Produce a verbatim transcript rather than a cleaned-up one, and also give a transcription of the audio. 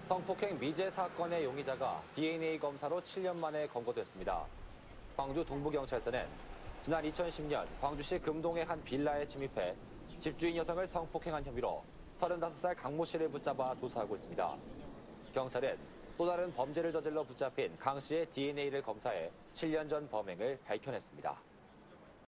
성폭행 미제 사건의 용의자가 디엔에이 검사로 칠 년 만에 검거됐습니다. 광주 동부경찰서는 지난 이천십 년 광주시 금동의 한 빌라에 침입해 집주인 여성을 성폭행한 혐의로 서른다섯 살 강 모 씨를 붙잡아 조사하고 있습니다. 경찰은 또 다른 범죄를 저질러 붙잡힌 강 씨의 디엔에이를 검사해 칠 년 전 범행을 밝혀냈습니다.